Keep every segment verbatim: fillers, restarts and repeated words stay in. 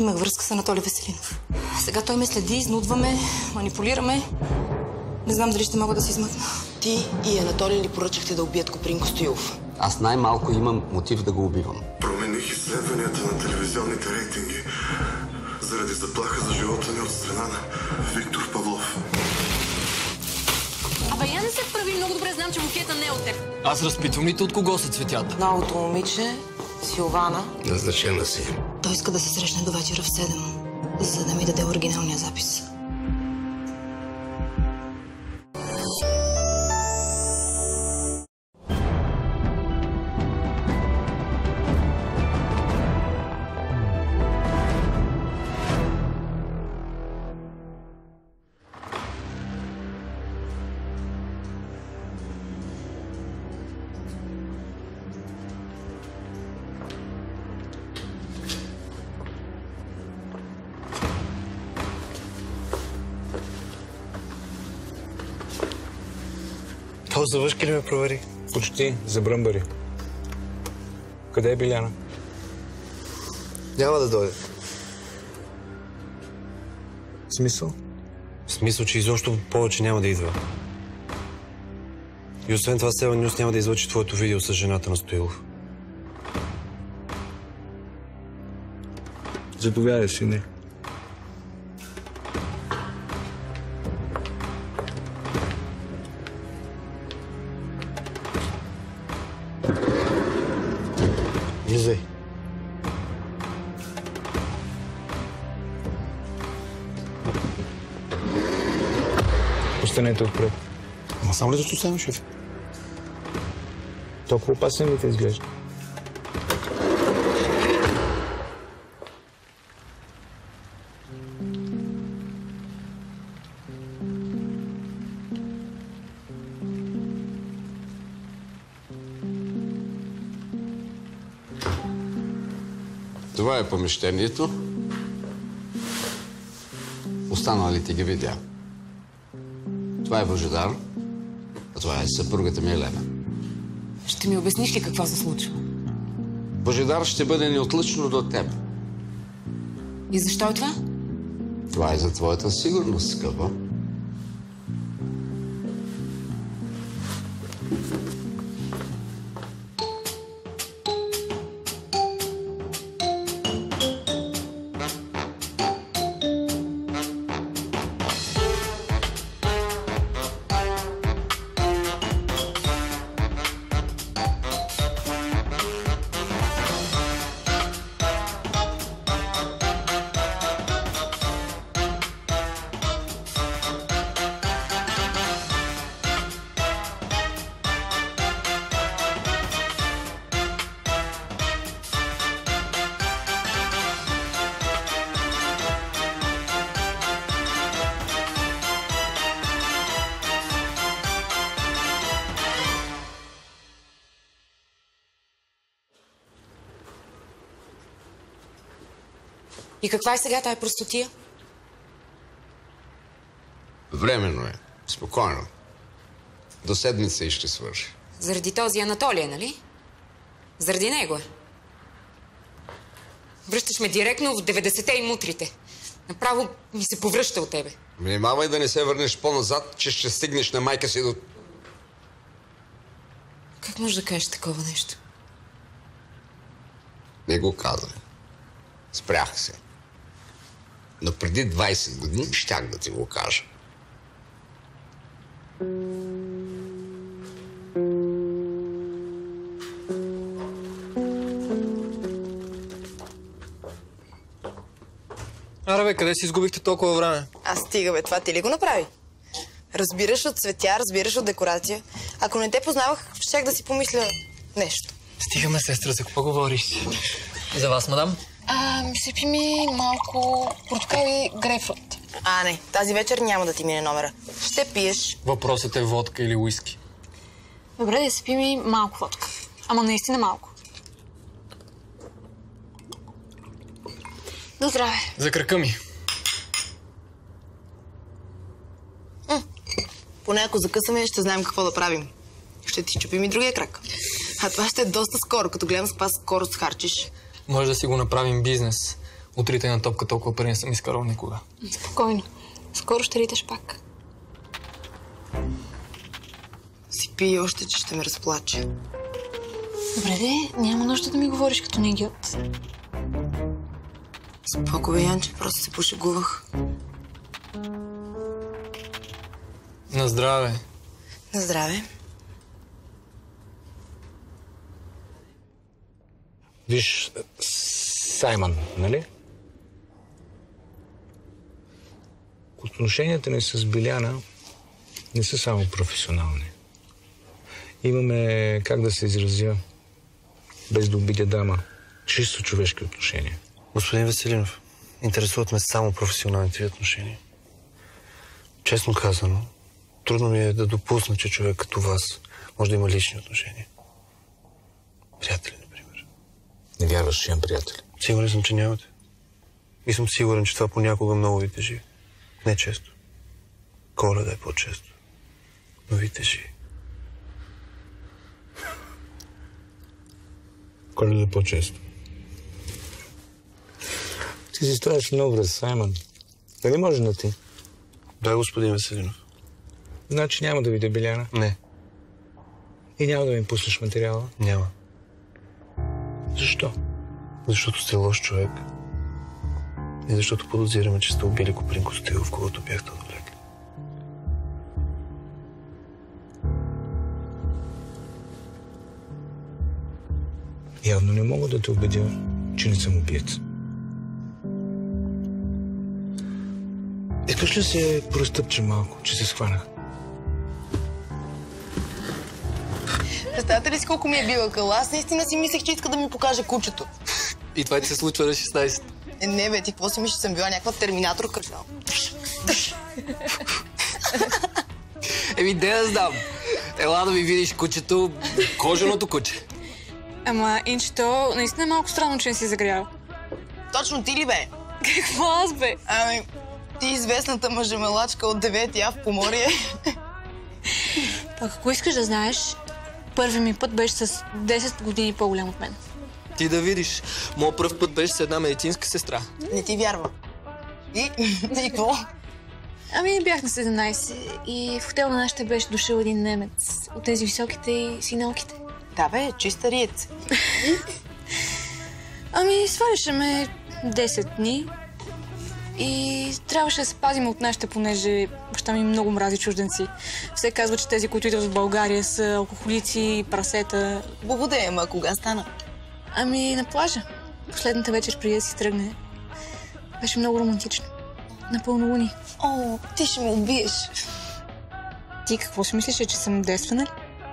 Имах връзка с Анатолий Веселинов. Сега той ме следи, изнудваме, манипулираме. Не знам дали ще мога да се измъкна. Ти и Анатолий ли поръчахте да убият Копринко Стоилов? Аз най-малко имам мотив да го убивам. Промених изследванията на телевизионните рейтинги заради заплаха за живота ни от страна на Виктор Павлов. Абе, я не се прави, много добре знам, че букета не е от теб. Аз разпитвам ли от кого са цветята? Новото момиче, Силвана. Назначена си. Той иска да се срещне до вечера в седем, за да ми даде оригиналния запис. То за въшки ли ме провери? Почти, за бръмбари. Къде е Биляна? Няма да дойде. В смисъл? В смисъл, че изобщо повече няма да идва. И освен това, Сева Нюс няма да излъчи твоето видео с жената на Стоилов. Заповядай, сине. Влизай. Останете отпред. Ама само ли зато само, шеф? Толкова опасен ли те изглежда? Това е помещението. Останалите ги видя. Това е Божидар, а това е съпругата ми Елена. Ще ми обясниш ли какво се случва? Божидар ще бъде неотлъчно до теб. И защо е това? Това е за твоята сигурност, скъпа. И каква е сега тая простотия? Временно е. Спокойно. До седмица и ще свърши. Заради този Анатолия, нали? Заради него е. Връщаш ме директно в деветдесетте и мутрите. Направо ми се повръща от тебе. Внимавай да не се върнеш по-назад, че ще стигнеш на майка си до... Как можеш да кажеш такова нещо? Не го казвай. Спрях се. Но преди двайсет години щях да ти го кажа. Аре бе, къде си изгубихте толкова време? А стига бе, това ти ли го направи? Разбираш от цветя, разбираш от декорация. Ако не те познавах, щях да си помисля нещо. Стигаме, сестра, за какво говориш? За вас, мадам? А, ми се пи ми малко портокал и грейпфрут. А, не, тази вечер няма да ти мине номера. Ще пиеш. Въпросът е водка или уиски. Добре, да се пи ми малко водка. Ама наистина малко. До здраве. За крака ми. М, поне ако закъсаме, ще знаем какво да правим. Ще ти чупим и другия крак. А това ще е доста скоро, като гледам с каква скорост харчиш. Може да си го направим бизнес. Утрите на топка толкова пари не съм изкарал никога. Спокойно. Скоро ще риташ пак. Си пий още, че ще ме разплаче. Добре, де, няма нужда да ми говориш като на идиот. Споко, бе, Янче, просто се пошегувах. На здраве. На здраве. Виж, Саймън, нали? Отношенията ни с Биляна не са само професионални. Имаме, как да се изразя, без да обидя дама, чисто човешки отношения. Господин Веселинов, интересуват ме само професионалните ви отношения. Честно казано, трудно ми е да допусна, че човек като вас може да има лични отношения. Приятели, например. Не вярваш, че имам приятели? Сигурен съм, че нямате. И съм сигурен, че това понякога много ви тежи. Не често. Коледа е по-често. Но ви тежи. Коледа е по-често. Ти си стояш много връз, Саймън. Дали може на ти? Да, господин Веселинов. Значи няма да видя Биляна. Не, И няма да ми пуснеш материала. няма. Защо? Защото сте лош човек. И защото подозираме, че сте убили Коприн Костилов, когато бяхте отвлекли. Явно не мога да те убедя, че не съм убиец. Искаш ли се простъпче малко, че се схванах? Представете ли си колко ми е била къла? Аз наистина си мислех, че иска да ми покаже кучето. И това ти се случва на шестнайсет. Е, не, бе, ти какво си мислиш, че съм била някаква терминатор кършал? Еми, де да знам. Ела да ми видиш кучето, кожаното куче. Ама, инчето, наистина е малко странно, че не си загрял. Точно ти ли, бе? Какво аз, бе? Ами, ти известната мъжемелачка от девети А в Поморие. Пък ако искаш да знаеш, първи ми път беше с десет години по-голям от мен. Ти да видиш, моят пръв път беше с една медицинска сестра. Не ти вярвам. И, и какво? Ами бях на седемнайсет и в хотел на нашите беше дошъл един немец от тези високите и синалките. Да, бе, чиста риец. Ами сваляше ме десет дни и трябваше да се пазим от нашите, понеже баща ми много мрази чужденци. Все казва, че тези, които идват в България, са алкохолици, прасета. Благодаря, ама кога стана? Ами на плажа. Последната вечер преди да си тръгне. Беше много романтично. На пълнолуние. О, ти ще ме убиеш. Ти какво си мислиш, че съм девствена?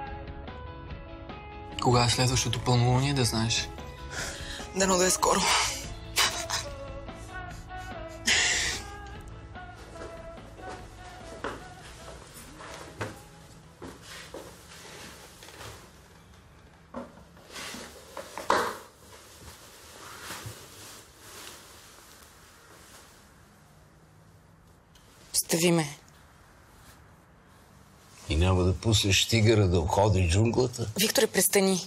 Кога е следващото пълнолуние, да знаеш? Дано да е скоро. Остави ме. И няма да пуснеш тигъра да обходи джунглата? Викторе, престани.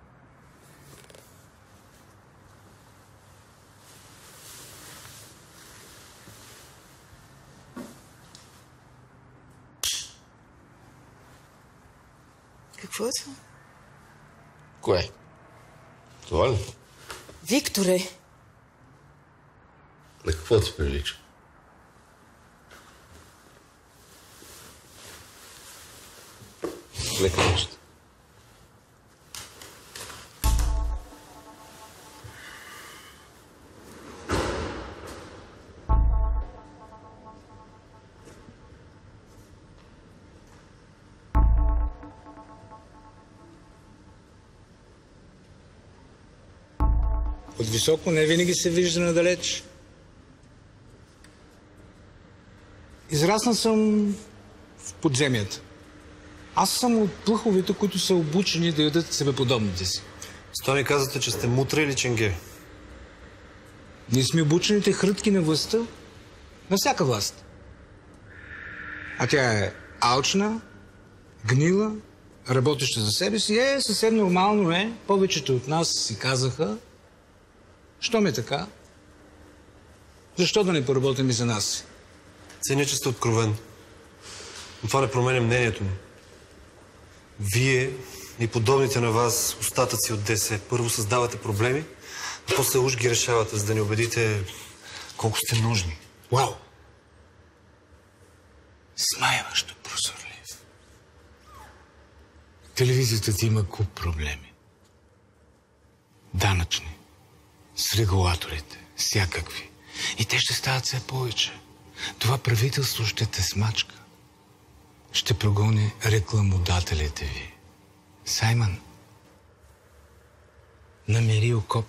Какво е това? Кое? Това ли? Викторе! На какво ти прилича? Лека нощ. От високо не винаги се вижда надалеч. Израснал съм в подземията. Аз съм от плъховете, които са обучени да ядат себеподобните си. Сто ми казвате, че сте мутра или ченге? Ние сме обучените хрътки на властта, на всяка власт. А тя е алчна, гнила, работеща за себе си. Е, съвсем нормално е. Повечето от нас си казаха, що ме така, Защо да не поработим и за нас? Ценя, че сте откровен. Но това не променя мнението ми. Вие и подобните на вас остатъци от ДС първо създавате проблеми, а после уж ги решавате, за да ни убедите колко сте нужни. Вау! Смайващо прозорлив. Телевизията ти има куп проблеми. Данъчни, с регулаторите, всякакви. И те ще стават все повече. Това правителство ще те смачка. Ще прогони рекламодателите ви. Саймън, намери окоп.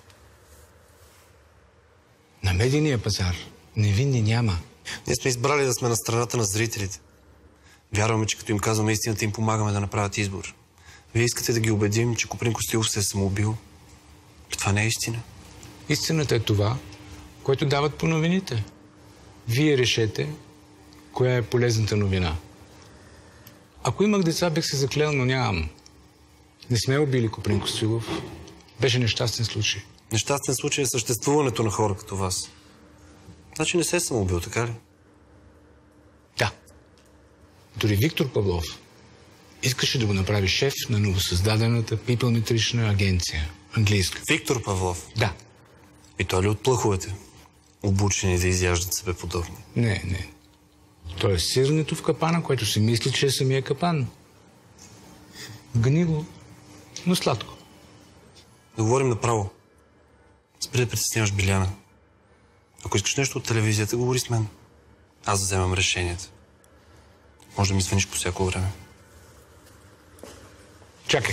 На медийния пазар невинни няма. Ние сме избрали да сме на страната на зрителите. Вярваме, че като им казваме истината, им помагаме да направят избор. Вие искате да ги убедим, че Коприн Костилов се е самоубил. Това не е истина. Истината е това, което дават по новините. Вие решете коя е полезната новина. Ако имах деца, бих се заклел, но нямам. Не сме убили Коприн Костилов. Беше нещастен случай. Нещастен случай е съществуването на хора като вас. Значи не се е самоубил, така ли? Да. Дори Виктор Павлов искаше да го направи шеф на новосъздадената пипълметрична агенция. Английска. Виктор Павлов? Да. И той ли от плъховете? Обучени да изяждат себе подобни? Не, не. Той е сиренето в капана, което си мисли, че е самия капан. Гнило, но сладко. Да говорим направо. Спри да притесняваш Биляна. Ако искаш нещо от телевизията, говори с мен. Аз да вземам решенията. Може да ми звъниш по всяко време. Чакай.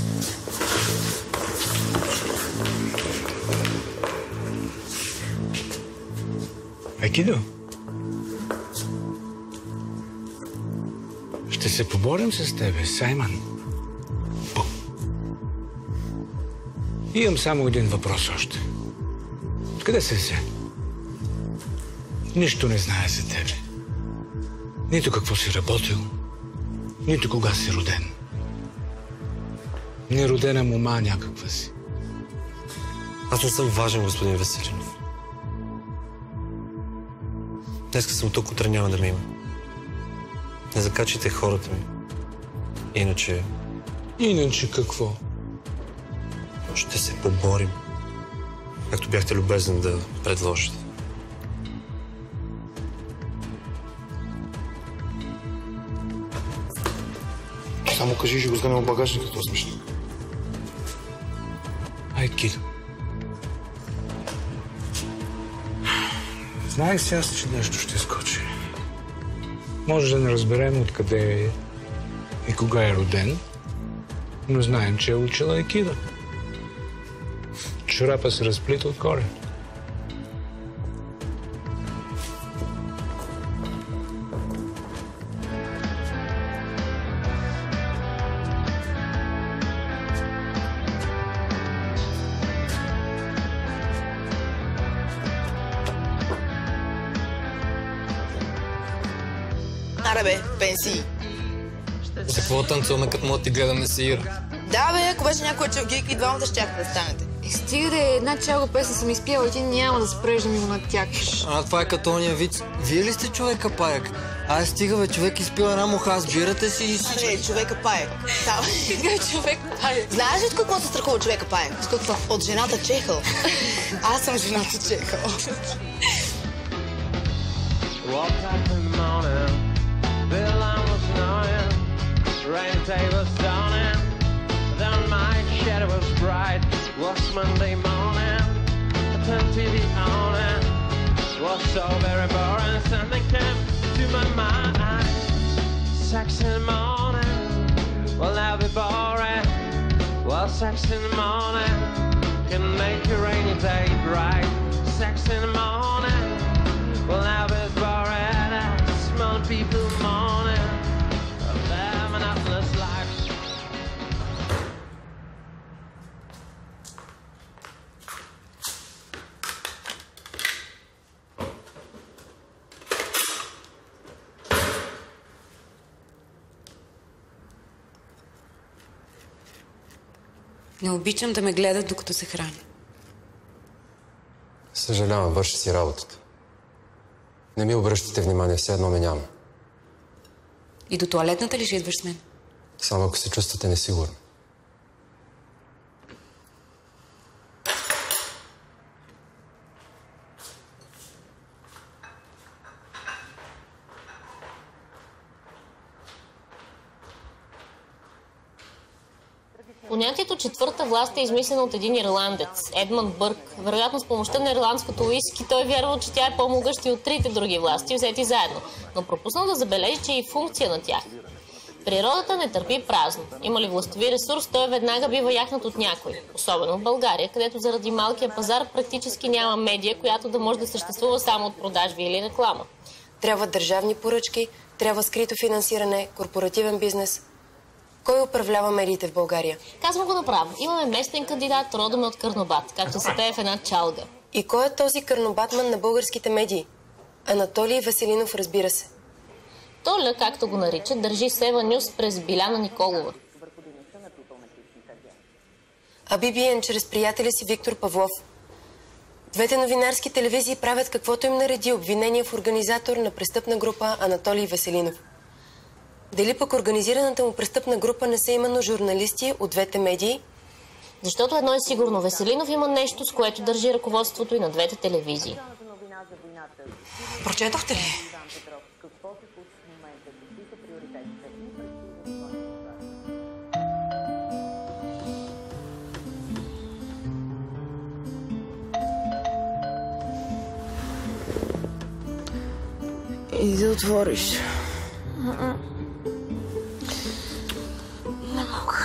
Айкидо. Ще се поборим с тебе, Саймън. Бу. Имам само един въпрос още. Откъде се взе? Нищо не знае за тебе. Нито какво си работил, нито кога си роден. Неродена мома някаква си. Аз не съм важен, господин Веселинов. Днеска съм тук, утре няма да ме има. Не закачайте хората ми. Иначе... Иначе какво? Ще се поборим. Както бяхте любезен да предложите. Само кажи, ще го сгънем в багажника, това смешно. Ай, Кидо. Знаех си аз, че нещо ще скочи. Може да не разберем откъде е и кога е роден, но знаем, че е учила айкидо. Чорапа се разплита отгоре. Аре бе, пенсии. За какво танцуваме, като мога ти гледаме сеира? Да бе, ако беше някоя челгийка и двамата щяхте да станете. Е, стига да е, една чалга песен съм изпяла и ти няма да спреш да ми го натякаш. А, това е като ония виц. Вие ли сте човека паяк? Ай, стига бе, човек изпил една муха, сбирате си и си... Не, човека паек. Да. Стига човек паяк. Знаеш ли от какво се страхува човека паек? С какво? От жената чехъл. Аз съм жената чехъл. Rain day was dawning, then my shadow was bright. Was Monday morning, I turned T V on and was so very boring. Something came to my mind. Sex in the morning, will never be boring. Well, sex in the morning can make a rainy day bright. Sex in the morning, will never be boring. Small people morning. Не обичам да ме гледат, докато се храня. Съжалявам, върши си работата. Не ми обръщате внимание, все едно ме няма. И до тоалетната ли ще идваш с мен? Само ако се чувствате несигурно. Понятието четвърта власт е измислено от един ирландец, Едмънд Бърк. Вероятно с помощта на ирландското уиски той вярвал, че тя е по-могъща и от трите други власти, взети заедно, но пропуснал да забележи, че е и функция на тях. Природата не търпи празно. Има ли властови ресурс, той веднага бива яхнат от някой. Особено в България, където заради малкия пазар практически няма медия, която да може да съществува само от продажби или реклама. Трябва държавни поръчки, трябва скрито финансиране, корпоративен бизнес. Кой управлява медиите в България? Казвам го направо. Имаме местен кандидат, родом от Карнобат, както се пее в една чалга. И кой е този карнобатман на българските медии? Анатолий Веселинов, разбира се. Толя, както го наричат, държи Сева Нюс през Биляна Николова. А Би Би Ен чрез приятеля си Виктор Павлов. Двете новинарски телевизии правят каквото им нареди обвинение в организатор на престъпна група Анатолий Веселинов. Дали пък организираната му престъпна група не са именно журналисти от двете медии? Защото едно е сигурно. Веселинов има нещо, с което държи ръководството и на двете телевизии. Прочетохте ли? И да отвориш. Не мога.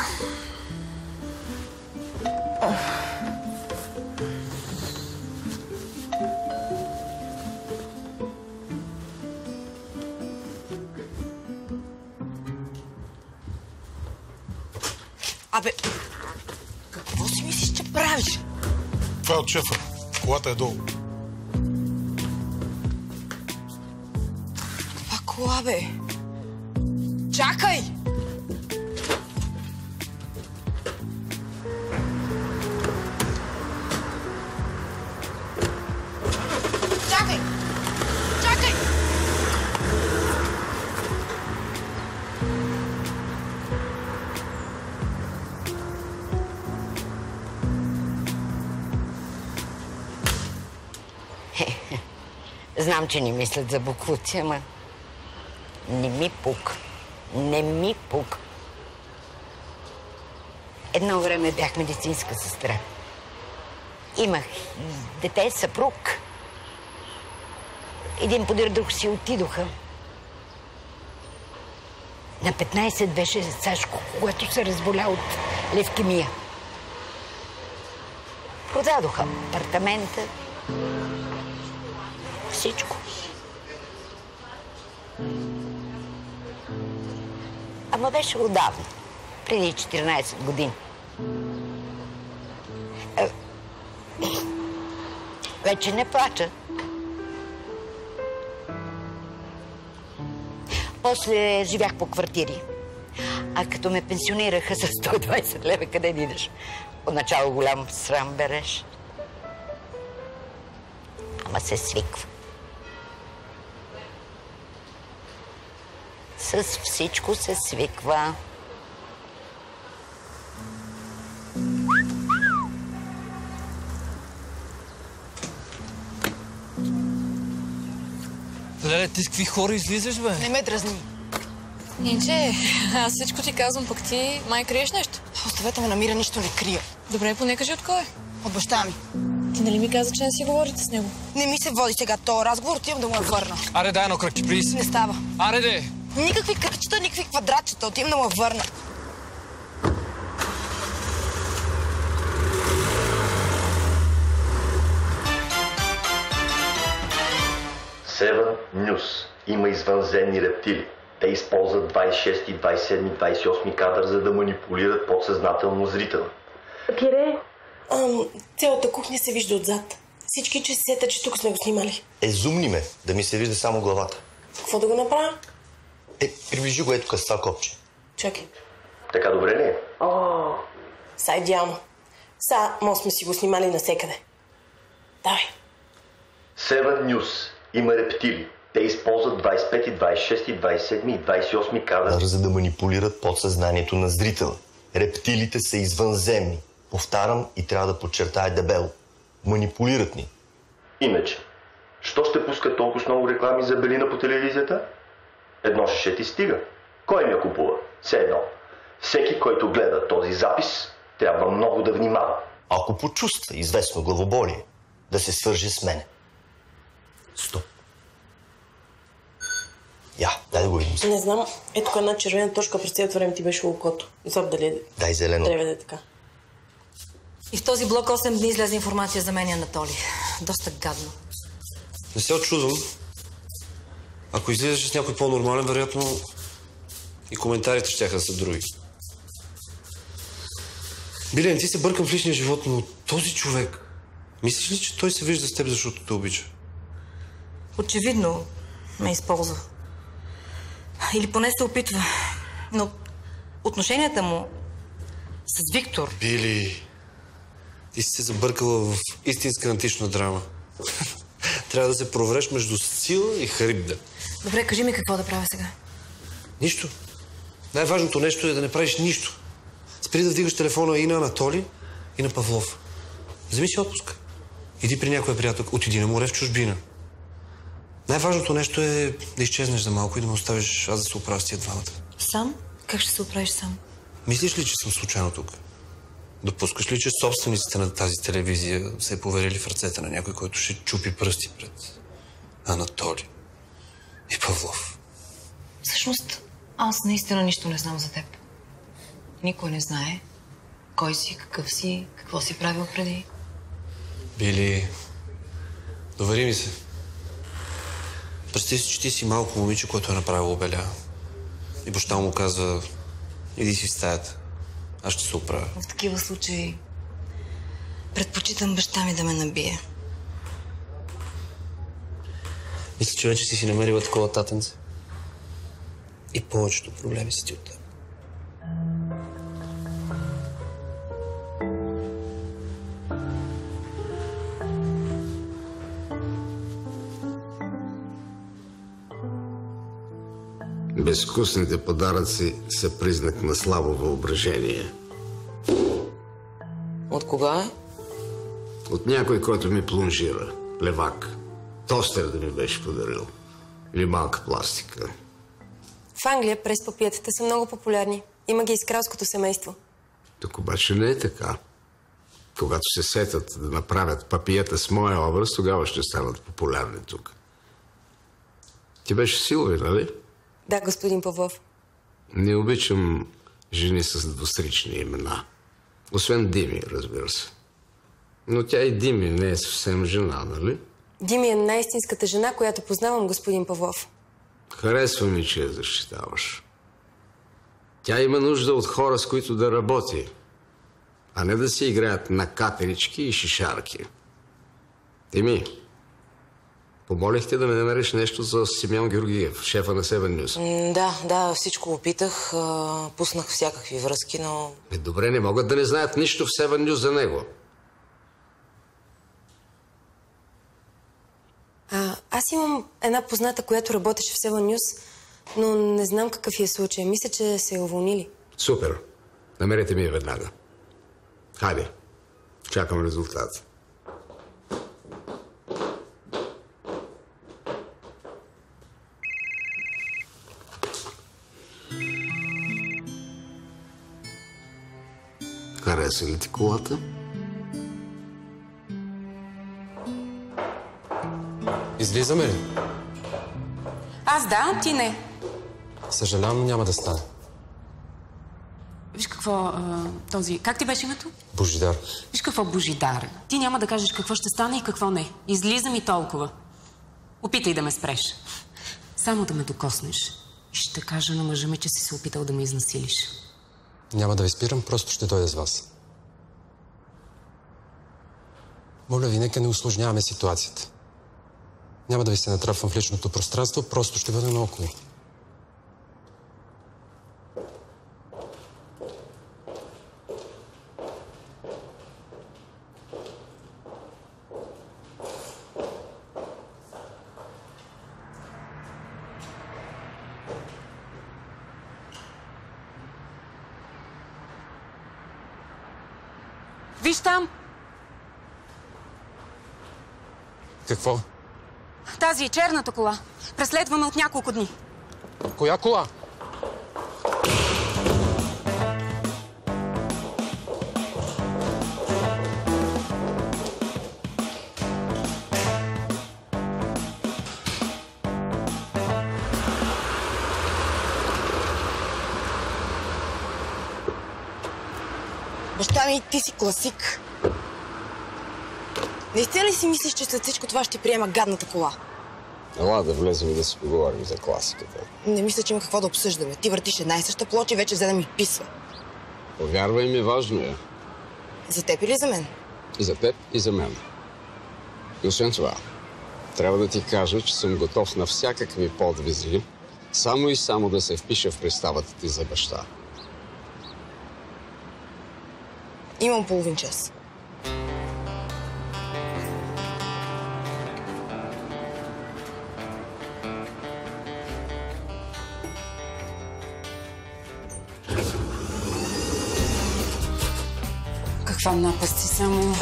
Абе, какво си мислиш, че правиш? Това е от шефа. Колата е долу. Това кола, бе. Чакай! Чакай! Чакай! Знам, че не мислят за буклуци, ама не ми пук. Не ми пук. Едно време бях медицинска сестра. Имах дете, съпруг. Един подир друг си отидоха. На петнайсет беше Сашко, когато се разболя от левкемия. Продадоха апартамента. Всичко. Ама беше отдавна, преди четиринайсет години. Е, вече не плача. После живях по квартири. А като ме пенсионираха за сто и двайсет лева, къде да идеш? Поначало голям срам береш. Ама се свиква. С всичко се свиква. Леле, ти с какви хора излизаш, бе? Не ме дразни. Нинче, аз всичко ти казвам, пък ти май криеш нещо. Оставете ме, намира, нищо не крия. Добре, поне кажи от кой е. От баща ми. Ти нали ми каза, че не си говорите с него? Не ми се води сега този разговор, отивам да му я върна. Аре, дай едно кръгче, плиз. Не става. Аре, де! Никакви кръгчета, никакви квадратчета, отивам да му я върна. Seven News. Има извънземни рептили. Те използват двайсет и шести, двайсет и седми, двайсет и осми кадър, за да манипулират подсъзнателно зрителя. Кире, ам, цялата кухня се вижда отзад. Всички че се сетят, че тук сме го снимали. Е, зумни ме, да ми се вижда само главата. Какво да го направя? Е, приближи го ето къс това копче. Чакай. Така добре ли е? О, са идеално. Са, може сме си го снимали насекъде. Давай. Seven News. Има рептили. Те използват двайсет и пети, двайсет и шести, двайсет и седми и двайсет и осми кадър, за да манипулират подсъзнанието на зрителя. Рептилите са извънземни. Повтарям и трябва да подчертая дебело. Манипулират ни. Иначе, що ще пускат толкова много реклами за белина по телевизията? Едно ще ти стига. Кой ми я купува? Все едно. Всеки, който гледа този запис, трябва много да внимава. Ако почувства известно главоболие, да се свърже с мене. Стоп. Я, дай да го видим. Не знам. Ето тук една червена точка през цялото време ти беше окото. Не знам дали дай зелено. Трябва да е така. И в този блок осем дни излезе информация за мен и Анатолий. Доста гадно. Не се очудвам. Ако излизаш с някой по-нормален, вероятно и коментарите щяха да са други. Билен, ти се бъркам в личния живот, но този човек, мислиш ли, че той се вижда с теб, защото те обича? Очевидно ме използва. Или поне се опитва. Но отношенията му с Виктор... Били, ти си се забъркала в истинска антична драма. Трябва да се провреш между Сцила и Харибда. Добре, кажи ми какво да правя сега. Нищо. Най-важното нещо е да не правиш нищо. Спри да вдигаш телефона и на Анатолий, и на Павлов. Вземи си отпуск. Иди при някоя приятел, отиди на море в чужбина. Най-важното нещо е да изчезнеш за малко и да ме оставиш аз да се оправя с тия двамата. Сам? Как ще се оправиш сам? Мислиш ли, че съм случайно тук? Допускаш ли, че собствениците на тази телевизия се е поверили в ръцете на някой, който ще чупи пръсти пред Анатолий и Павлов? Всъщност, аз наистина нищо не знам за теб. Никой не знае кой си, какъв си, какво си правил преди. Били, довери ми се. Представи си, че ти си малко момиче, което е направило обеля. И баща му казва, иди си в стаята. Аз ще се оправя. В такива случаи предпочитам баща ми да ме набие. Мисля, че вече си си намерила такова татенце. И повечето проблеми са ти от теб. Безвкусните подаръци са признак на слабо въображение. От кога е? От някой, който ми плонжира. Левак. Тостер да ми беше подарил. Или малка пластика. В Англия през папиетата са много популярни. Има ги из кралското семейство. Тук обаче не е така. Когато се сетят да направят папиета с моя образ, тогава ще станат популярни тук. Ти беше Силви, нали? Да, господин Павлов. Не обичам жени с двустрични имена. Освен Дими, разбира се. Но тя и Дими не е съвсем жена, нали? Дими е най-истинската жена, която познавам, господин Павлов. Харесва ми, че я защитаваш. Тя има нужда от хора, с които да работи, а не да си играят на катерички и шишарки. Дими, помолихте да ме намериш нещо за Симеон Георгиев, шефа на Seven News. М, да, да, всичко опитах. А, пуснах всякакви връзки, но... Е, добре, не могат да не знаят нищо в Seven News за него. А, аз имам една позната, която работеше в Seven News, но не знам какъв е случай. Мисля, че се е уволнили. Супер. Намерете ми я веднага. Хайде. Чакам резултат. Хареса ли ти колата? Излизаме ли? Аз да, ти не. Съжалявам, няма да стане. Виж какво, а, този... Как ти беше името? Божидар. Виж какво, Божидар. Ти няма да кажеш какво ще стане и какво не. Излизам и толкова. Опитай да ме спреш. Само да ме докоснеш. И ще кажа на мъжа ми, че си се опитал да ме изнасилиш. Няма да ви спирам, просто ще дойда с вас. Моля ви, нека не усложняваме ситуацията. Няма да ви се натрапвам в личното пространство, просто ще бъда наоколо. Виж там! Какво? Тази е черната кола. Преследваме от няколко дни. Коя кола? Баща ми, ти си класик. Наистина ли си мислиш, че след всичко това ще приема гадната кола? Ела да влезем и да си поговорим за класиката. Не мисля, че има какво да обсъждаме. Ти въртиш една и съща плоча и вече взе да ми писва. Повярвай ми, важно е. За теб или за мен? И за теб, и за мен. И освен това, трябва да ти кажа, че съм готов на всякакви подвизи, само и само да се впиша в представата ти за баща. Имам половин час. Каква напаст си само...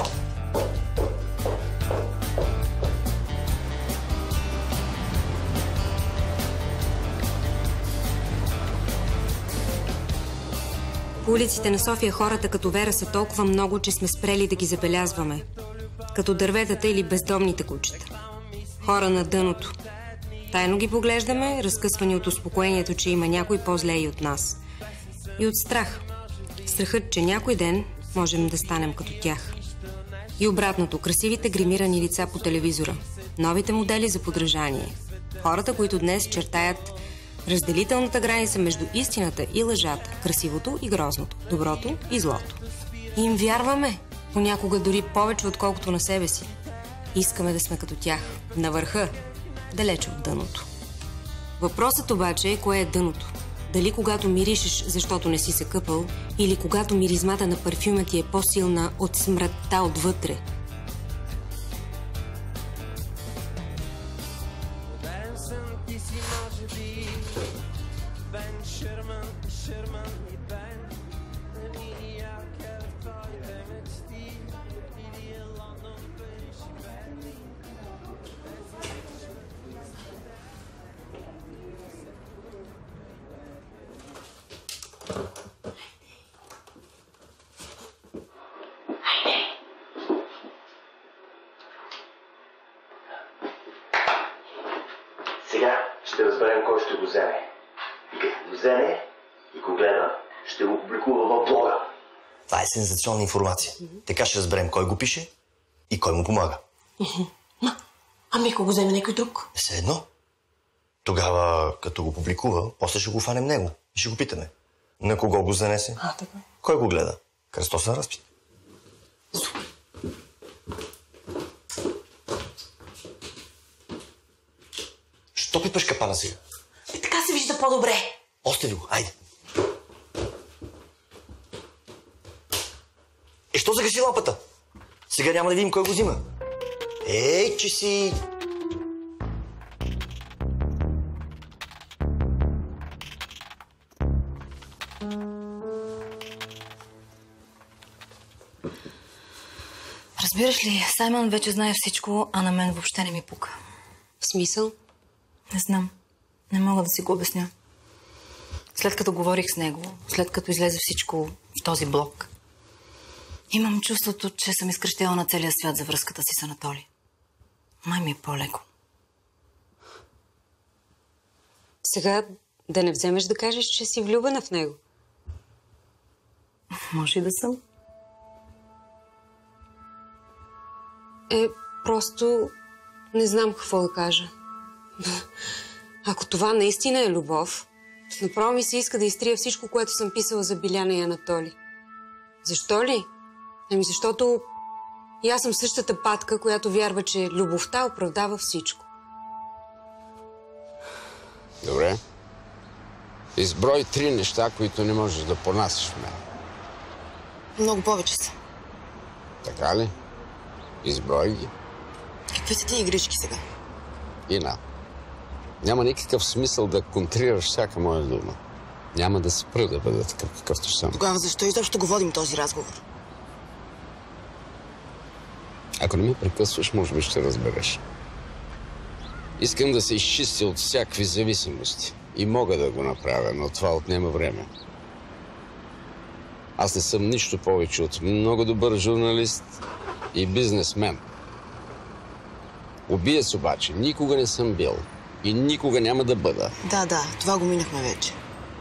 По улиците на София хората като Вера са толкова много, че сме спрели да ги забелязваме. Като дърветата или бездомните кучета. Хора на дъното. Тайно ги поглеждаме, разкъсвани от успокоението, че има някой по-зле и от нас. И от страх. Страхът, че някой ден можем да станем като тях. И обратното, красивите гримирани лица по телевизора. Новите модели за подражание. Хората, които днес чертаят разделителната граница между истината и лъжата, красивото и грозното, доброто и злото. И им вярваме, понякога дори повече, отколкото на себе си. Искаме да сме като тях, на върха, далече от дъното. Въпросът обаче е кое е дъното. Дали когато миришеш, защото не си се къпал, или когато миризмата на парфюма ти е по-силна от смрътта отвътре. Сега ще разберем кой ще го вземе. И като го вземе и го гледа, ще го публикува в блога. Това е сензационна информация. Mm-hmm. Така ще разберем кой го пише и кой му помага. Mm-hmm. Ма, ами ако го вземе някой друг? Все едно. Тогава, като го публикува, после ще го фанем него и ще го питаме. На кого го занесе? А, така. Кой го гледа? Кръстосен разпит. Супер. Що пипаш капана сега? И така се вижда по-добре. Остави го, айде. Е, що загаси лампата? Сега няма да видим кой го взима. Ей, че си... Разбираш ли, Саймън вече знае всичко, а на мен въобще не ми пука. В смисъл? Не знам. Не мога да си го обясня. След като говорих с него, след като излезе всичко в този блог, имам чувството, че съм изкрещяла на целия свят за връзката си с Анатолий. Май ми е по-леко. Сега да не вземеш да кажеш, че си влюбена в него. Може и да съм. Е, просто не знам какво да кажа. Ако това наистина е любов, направо ми се иска да изтрия всичко, което съм писала за Биляна и Анатолий. Защо ли? Ами защото и аз съм същата патка, която вярва, че любовта оправдава всичко. Добре. Изброй три неща, които не можеш да понасиш в мен. Много повече са. Така ли? Изброй ги. Какви са ти игрички сега? Ина, няма никакъв смисъл да контрираш всяка моя дума. Няма да спра да бъда такъв, какъвто съм. Тогава защо изобщо го водим този разговор? Ако не ме прекъсваш, може би ще разбереш. Искам да се изчистя от всякакви зависимости. И мога да го направя, но това отнема време. Аз не съм нищо повече от много добър журналист и бизнесмен. Убиец обаче никога не съм бил и никога няма да бъда. Да, да, това го минахме вече.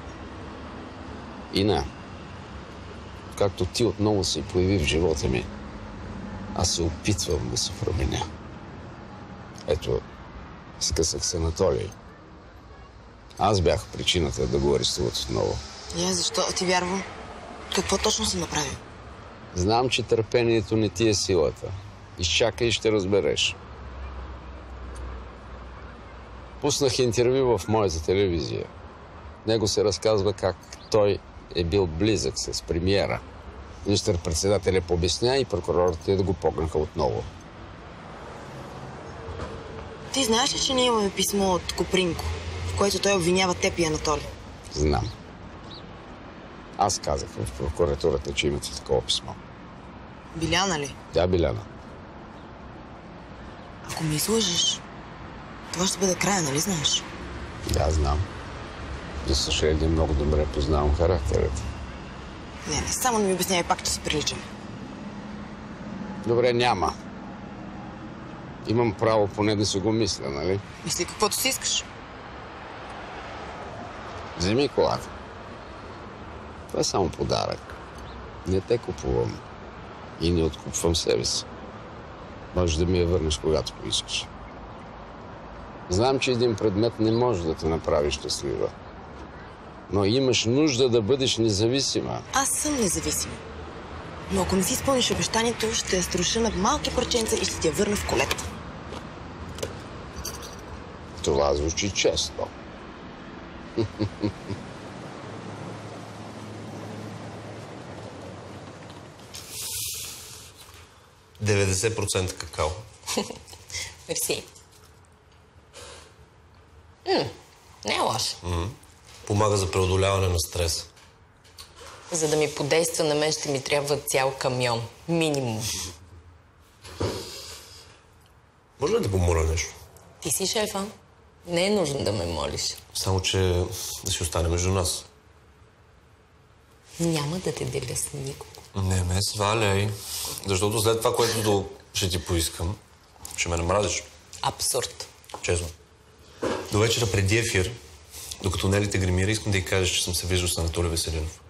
Ина, както ти отново се появи в живота ми, аз се опитвам да се променя. Ето, скъсах се Анатолий. Аз бях причината да го арестуват отново. И аз защо ти вярвам? Какво точно съм направил? Знам, че търпението не ти е силата. Изчакай и ще разбереш. Пуснах интервю в моята телевизия. В него се разказва как той е бил близък с премиера. Министър-председателя пообясня и прокурорите да го погнаха отново. Ти знаеш ли, че ние имаме писмо от Копринко, в което той обвинява теб и Анатолий? Знам. Аз казах в прокуратурата, че имате такова писмо. Биляна ли? Да, Биляна. Ако ми излъжеш, това ще бъде края, нали знаеш? Да, знам. За съжаление, много добре познавам характерът. Не, не, само не ми обяснявай пак, че си приличам. Добре, няма. Имам право поне да си го мисля, нали? Мисли каквото си искаш. Вземи колата. Това е само подарък. Не те купувам. И не откупвам себе си. Можеш да ми я върнеш, когато поискаш. Знам, че един предмет не може да те направи щастлива. Но имаш нужда да бъдеш независима. Аз съм независима. Но ако не си изпълниш обещанието, ще я струша на малки парченца и ще ти я върна в колета. Това звучи честно. деветдесет процента какао. Мерси. М, не е лошо. М-м. Помага за преодоляване на стрес. За да ми подейства на мен, ще ми трябва цял камион. Минимум. Може ли да помоля нещо? Ти си шефа. Не е нужно да ме молиш. Само, че да си остане между нас. Няма да те деля с никого. Не ме сваляй. Защото след това, което ще ти поискам, ще ме намразиш. Абсурд. Честно. До вечера преди ефир, докато Нели те гримира, искам да й кажеш, че съм се виждал с Анатолий Веселинов.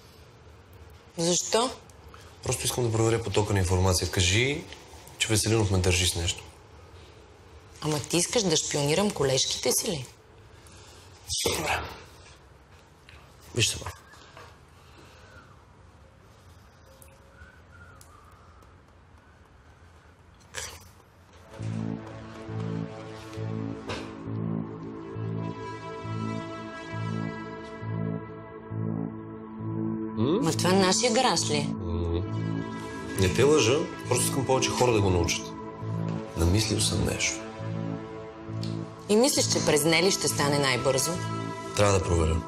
Защо? Просто искам да проверя потока на информация. Кажи, че Веселинов ме държи с нещо. Ама ти искаш да шпионирам колежките си ли? Добре. Вижте ме. Ма това нашия гараж ли е? Не те лъжа, просто искам повече хора да го научат. Намислил съм нещо. И мислиш, че през Нели ще стане най-бързо? Трябва да проверя.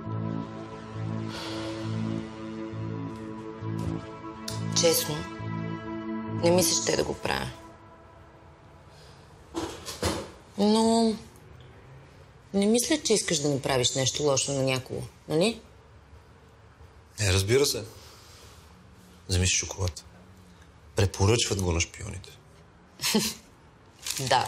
Честно, не мислиш те да го правя. Но не мисля, че искаш да направиш нещо лошо на някого, нали? Е, разбира се. Вземи си шоколад. Препоръчват го на шпионите. Да.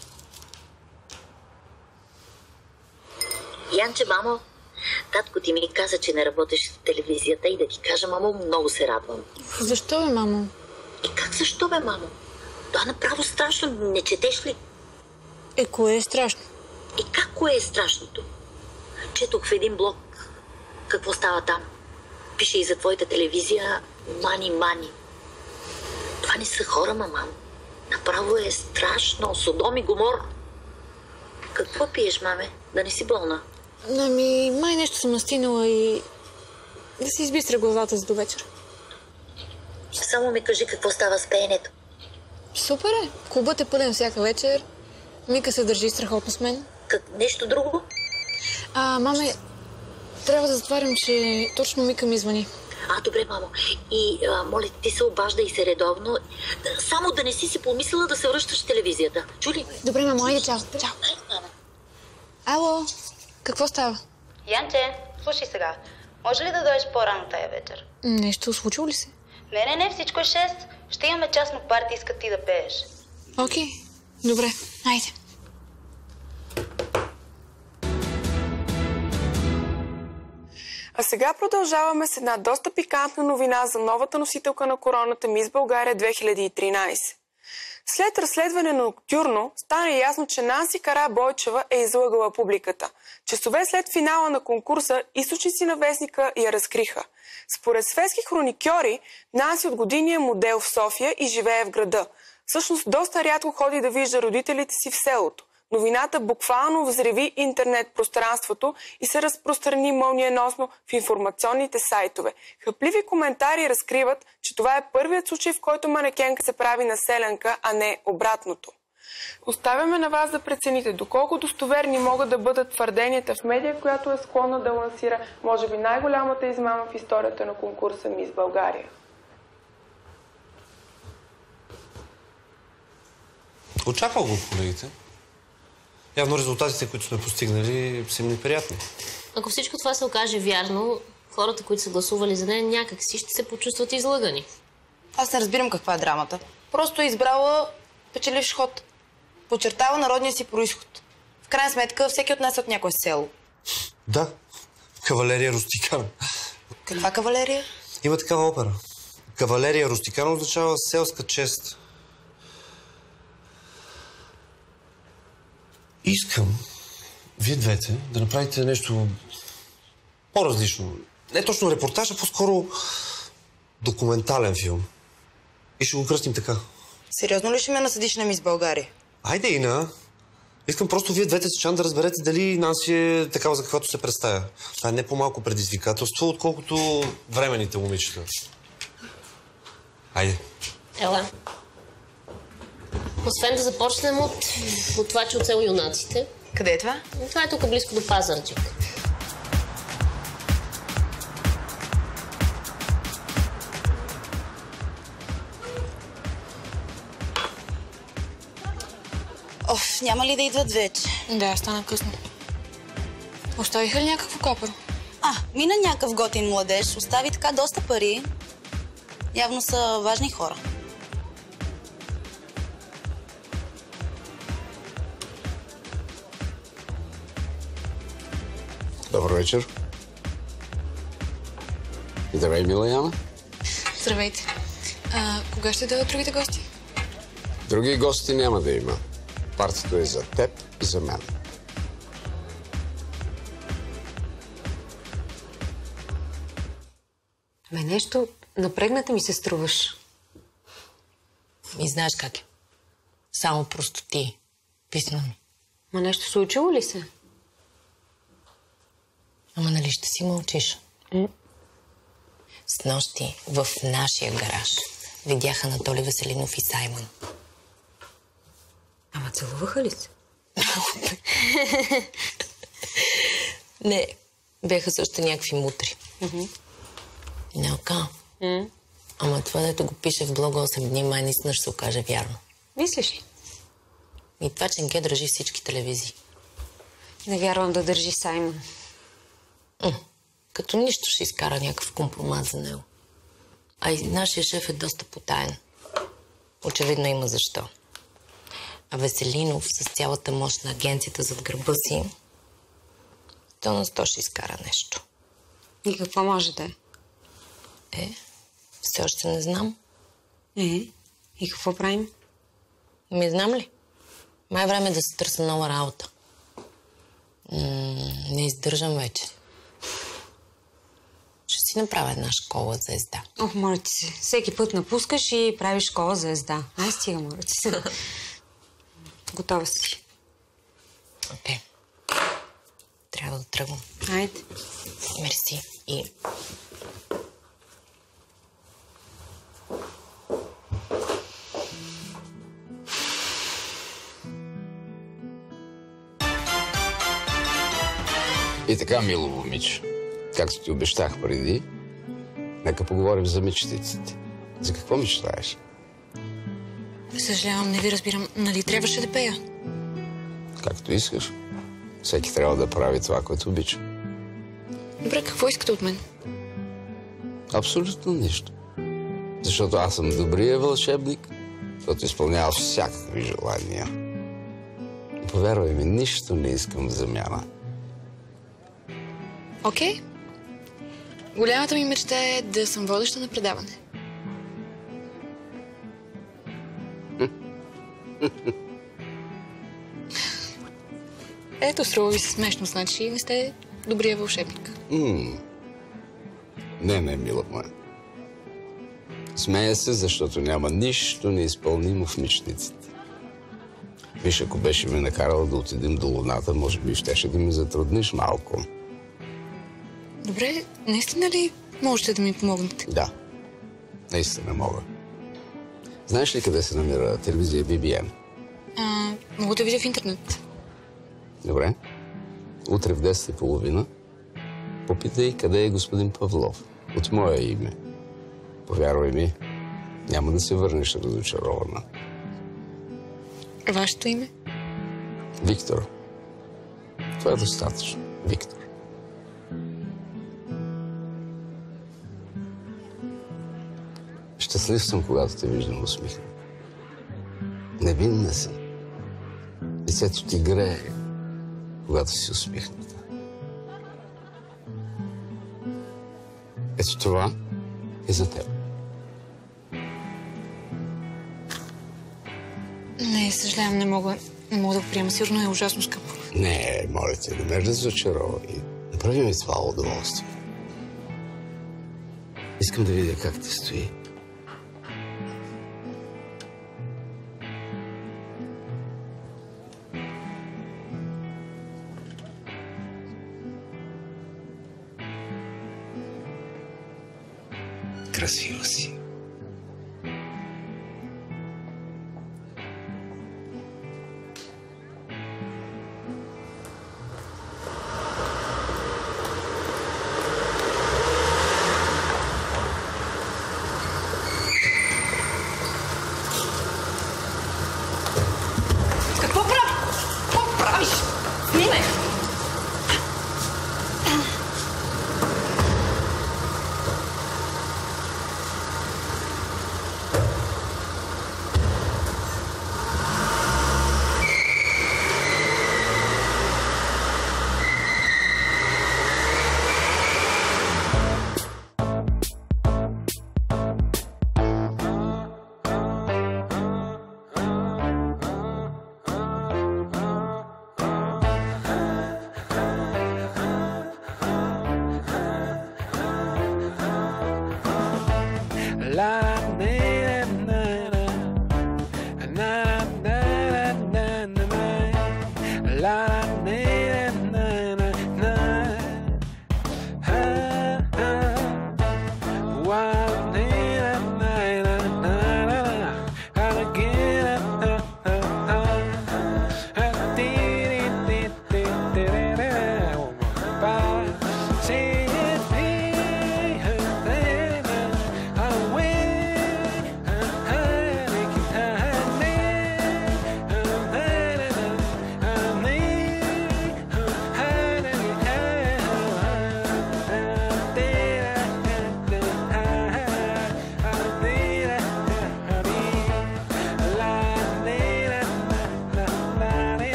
Янче, мамо, татко ти ми каза, че не работиш в телевизията и да ти кажа, мамо, много се радвам. Защо бе, мамо? И как защо бе, мамо? Това направо страшно. Не четеш ли? Е, кое е страшно? И как кое е страшното? Четох в един блог какво става там. Пише и за твоята телевизия мани, мани. Това не са хора, мамам. Направо е страшно. Содом и Гомор. Какво пиеш, маме? Да не си болна? Ами, май нещо съм настинала и да си избистря главата за до вечер. Само ми кажи какво става с пеенето. Супер е. Клубът е пълен всяка вечер. Мика се държи страхотно с мен. Как, нещо друго? А, маме, трябва да затварям, че точно Мика ми звъни. А, добре, мамо. И, а, моля, ти се обажда и се редовно. Само да не си си помислила да се връщаш в телевизията. Чули? Добре, мамо, айде, чао. Чао. Ало, какво става? Янче, слушай сега. Може ли да дойдеш по-рано тая вечер? Нещо случило ли се? Не, не, не, всичко е шест. Ще имаме частно парти, искат ти да пееш. Окей, добре, айде. А сега продължаваме с една доста пикантна новина за новата носителка на короната Мис България две хиляди и тринайсет. След разследване на Ноктюрно стана ясно, че Нанси Карабойчева е излъгала публиката. Часове след финала на конкурса източници на вестника я разкриха. Според светски хроникьори, Нанси от години е модел в София и живее в града. Всъщност доста рядко ходи да вижда родителите си в селото. Новината буквално взриви интернет пространството и се разпространи мълниеносно в информационните сайтове. Хъпливи коментари разкриват, че това е първият случай, в който манекенка се прави населенка, а не обратното. Оставяме на вас да прецените доколко достоверни могат да бъдат твърденията в медия, която е склонна да лансира, може би, най-голямата измама в историята на конкурса Мис България. Очаквал го колегите. Явно резултатите, които сме постигнали, са им неприятни. Ако всичко това се окаже вярно, хората, които са гласували за нея, някак си ще се почувстват излъгани. Аз не разбирам каква е драмата. Просто е избрала печеливш ход. Подчертава народния си происход. В крайна сметка, всеки от нас е от някое село. Да, кавалерия рустикана. Каква кавалерия? Има такава опера. Кавалерия рустикана означава селска чест. Искам вие двете да направите нещо по-различно. Не точно репортаж, а по-скоро документален филм. И ще го кръстим така. Сериозно ли ще ме насъдиш на Мис България? Айде, Ина. Искам просто вие двете с Чан да разберете дали Нанси е такава, за каквато се представя. Това е не по-малко предизвикателство, отколкото временните момичета. Айде. Ела. Освен да започнем от, от това, че от село Юнаците. Къде е това? Това е тук близко до Пазарджик. Оф, няма ли да идват вече? Да, стана късно. Оставиха ли някакво копър? А, мина някакъв готин младеж. Остави така доста пари. Явно са важни хора. Добър вечер. Здравей, мила Яна. Здравейте. А, кога ще дойдат другите гости? Други гости няма да има. Партито е за теб и за мен. Ме нещо напрегната ми се струваш. И знаеш как е. Само просто ти. Писна ми. Ма нещо случило ли се? Ама нали ще си мълчиш? М? Снощи в нашия гараж видях Анатолий Веселинов и Саймън. Ама целуваха ли се? Не, бяха също някакви мутри. Mm-hmm. Нелка. Mm. Ама това, дето го пише в блога осем дни, май наистина ще се окаже вярно. Мислиш ли? И това Ченке държи всички телевизии. Не вярвам да държи Саймън. М, като нищо ще изкара някакъв компромат за него. А и нашия шеф е доста потаен. Очевидно има защо. А Веселинов с цялата мощ на агенцията зад гърба си, то на сто ще изкара нещо. И какво може да е? Е, все още не знам. Е, и какво правим? Ми знам ли? Май е време да се търся нова работа. М- не издържам вече. Ще си направя една школа за езда. Ох, моля ти се. Всеки път напускаш и правиш школа за езда. Ай, стига, моля ти се. Готова си. Окей. Okay. Трябва да тръгвам. Айде. Мерси. И... И така, мило момиче, както ти обещах преди, Нека поговорим за мечтиците. За какво мечтаеш? Съжалявам, не ви разбирам. Нали трябваше да пея? Както искаш. Всеки трябва да прави това, което обича. Добре, какво искате от мен? Абсолютно нищо. Защото аз съм добрия вълшебник, който изпълнява всякакви желания. И повярвай ми, нищо не искам в замяна. Окей. Okay. Голямата ми мечта е да съм водеща на предаване. Ето, струва ви се смешно, значи не сте добрия вълшебник. М-м. Не, не, мила моя. Смея се, защото няма нищо неизпълнимо в мечтиците. Виж, ако беше ме накарала да отидем до Луната, може би щеше да ми затрудниш малко. Добре, наистина ли можете да ми помогнете? Да, наистина мога. Знаеш ли къде се намира телевизия Би Би Ен? А, мога да видя в интернет. Добре. Утре в десет и половина попитай къде е господин Павлов. От мое име. Повярвай ми, няма да се върнеш разочарована. Вашето име? Виктор. Това е достатъчно. Виктор. Щастлив съм, когато те виждам усмихнат. Невинна си. Лицето ти грее, когато си усмихната. Ето това е за теб. Не, съжалявам, не мога, не мога да го приема. Сигурно е ужасно скъпо. Не, моля те, не ме разочаровай. Направи ми това удоволствие. Искам да видя как ти стои. Красива си. Какво правиш? Какво правиш? Снимай!